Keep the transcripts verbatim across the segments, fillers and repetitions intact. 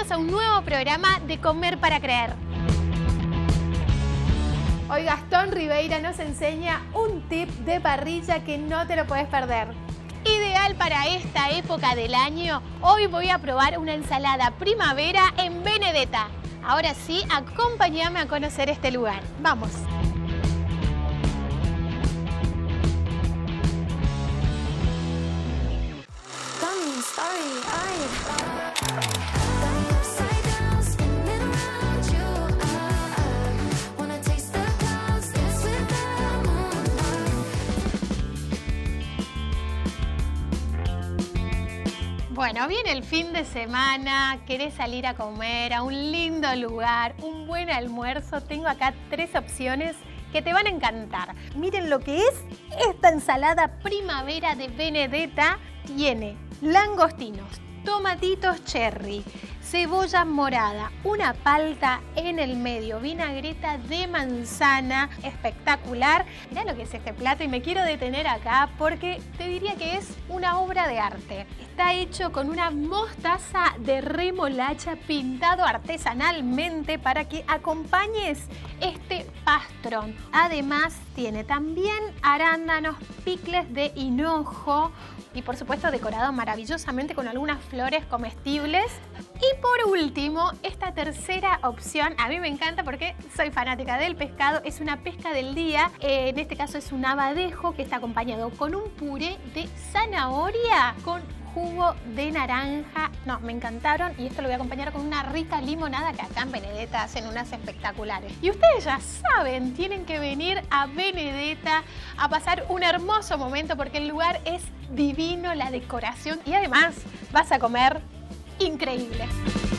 bienvenidos a un nuevo programa de Comer para Creer. Hoy Gastón Ribeira nos enseña un tip de parrilla que no te lo puedes perder. Ideal para esta época del año, hoy voy a probar una ensalada primavera en Benedetta. Ahora sí, acompáñame a conocer este lugar. Vamos. Bueno, viene el fin de semana, querés salir a comer a un lindo lugar, un buen almuerzo. Tengo acá tres opciones que te van a encantar. Miren lo que es esta ensalada primavera de Benedetta. Tiene langostinos, tomatitos cherry, cebolla morada, una palta en el medio, vinagreta de manzana, espectacular. Mirá lo que es este plato y me quiero detener acá porque te diría que es una obra de arte. Está hecho con una mostaza de remolacha pintado artesanalmente para que acompañes este pastrón. Además tiene también arándanos, picles de hinojo y por supuesto decorado maravillosamente con algunas flores comestibles. Y por último, esta tercera opción a mí me encanta porque soy fanática del pescado. Es una pesca del día, eh, en este caso es un abadejo que está acompañado con un puré de zanahoria con jugo de naranja. No, me encantaron y esto lo voy a acompañar con una rica limonada que acá en Benedetta hacen unas espectaculares. Y ustedes ya saben, tienen que venir a Benedetta a pasar un hermoso momento porque el lugar es divino, la decoración y además vas a comer increíble.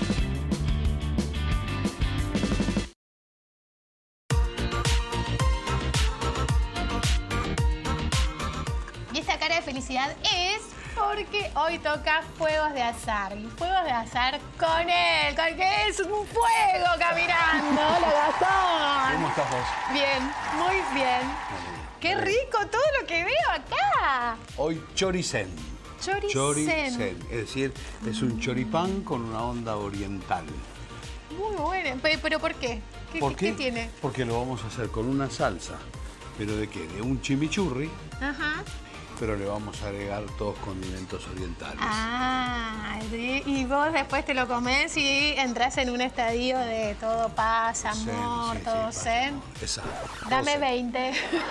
Y esta cara de felicidad es porque hoy toca fuegos de azar. Y fuegos de azar con él, con que es un fuego caminando. Hola, Gastón. ¿Cómo estás vos? Bien, muy bien. Qué rico todo lo que veo acá. Hoy choricén. Choricén. Choricén, es decir, es un choripán con una onda oriental. Muy bueno. ¿Pero por qué? ¿Qué, ¿Por qué? ¿Qué tiene? Porque lo vamos a hacer con una salsa. ¿Pero de qué? De un chimichurri. Ajá. Pero le vamos a agregar todos condimentos orientales. Ah, sí. Y vos después te lo comés y entras en un estadio de todo paz, amor, Sí, sí, todo sí, zen. amor. Exacto. Dame Todo veinte.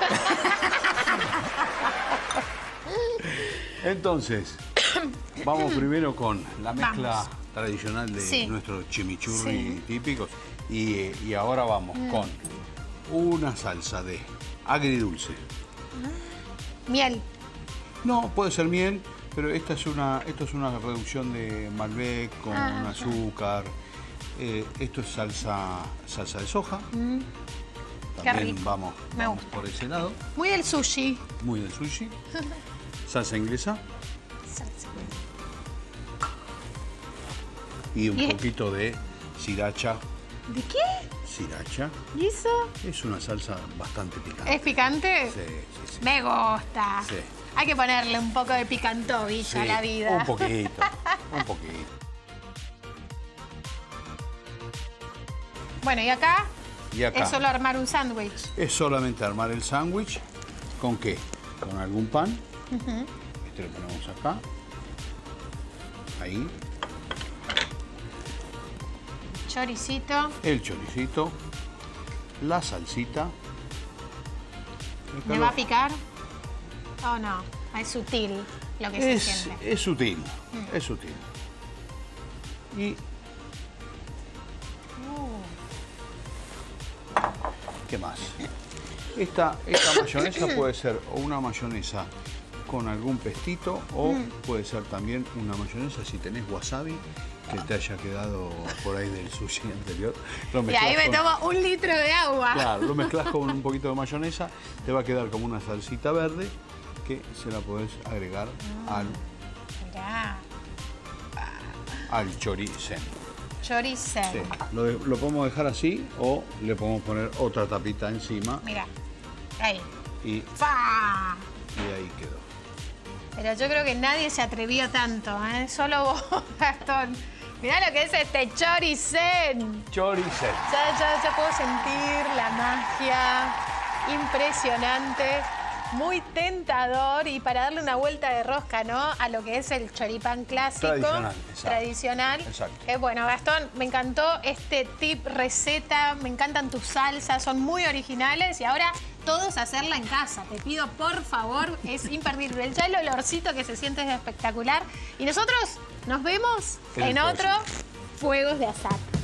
Entonces, vamos primero con la mezcla Vamos. tradicional de Sí. nuestros chimichurri Sí. típicos. Y, y ahora vamos Mm. con una salsa de agridulce. Miel. No, puede ser miel, pero esta es una, esto es una reducción de Malbec con Ah, azúcar. Eh, esto es salsa, salsa de soja. Mm. También rico. vamos, Me vamos gusta. por ese lado. Muy del sushi. Muy del sushi. Salsa inglesa Salsa. y un Y- poquito de sriracha. ¿De qué? Sriracha ¿Y eso? es una salsa bastante picante. ¿Es picante? Sí, sí, sí. Me gusta. Sí. Hay que ponerle un poco de picantovilla Sí, a la vida. Un poquito, un poquito. Bueno, y acá, Y acá es solo armar un sándwich. es solamente armar el sándwich. ¿Con qué? Con algún pan. Este lo ponemos acá. Ahí. Choricito. El choricito. La salsita. el ¿Me va a calor. picar? Oh, no. Es sutil lo que Es, se siente. es sutil, es sutil. Y Uh, ¿qué más? Esta, esta mayonesa puede ser o una mayonesa con algún pestito o puede ser también una mayonesa si tenés wasabi que te haya quedado por ahí del sushi anterior. Lo y ahí mezclás me con- tomo un litro de agua. Claro, lo mezclas con un poquito de mayonesa, te va a quedar como una salsita verde que se la podés agregar al, Mirá. al choricén. Choricén. Sí, lo, de- lo podemos dejar así o le podemos poner otra tapita encima Mirá. Ahí. y, ¡Fa! y ahí quedó. Pero yo creo que nadie se atrevió tanto, ¿eh? Solo vos, Gastón. Mirá lo que es este choricén. Choricén. Ya, ya, ya puedo sentir la magia. Impresionante. Muy tentador. Y para darle una vuelta de rosca, ¿no? A lo que es el choripán clásico. Tradicional. Exacto. Tradicional. Exacto. Eh, bueno, Gastón, me encantó este tip, receta. Me encantan tus salsas. Son muy originales. Y ahora todos hacerla en casa. Te pido, por favor. Es imperdible. Ya el olorcito que se siente es espectacular. Y nosotros nos vemos En el en otro próximo. Fuegos de Azar.